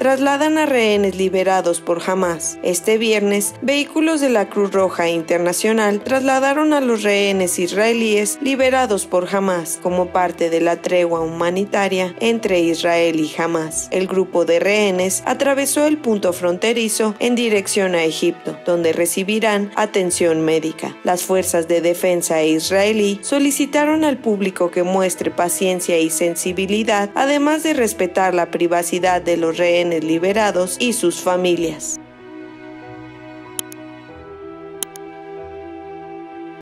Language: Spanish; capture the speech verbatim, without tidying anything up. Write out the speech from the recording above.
trasladan a rehenes liberados por Hamás. Este viernes, vehículos de la Cruz Roja Internacional trasladaron a los rehenes israelíes liberados por Hamás como parte de la tregua humanitaria entre Israel y Hamás. El grupo de rehenes atravesó el punto fronterizo en dirección a Egipto, donde recibirán atención médica. Las fuerzas de defensa israelí solicitaron al público que muestre paciencia y sensibilidad, además de respetar la privacidad de los rehenes liberados y sus familias.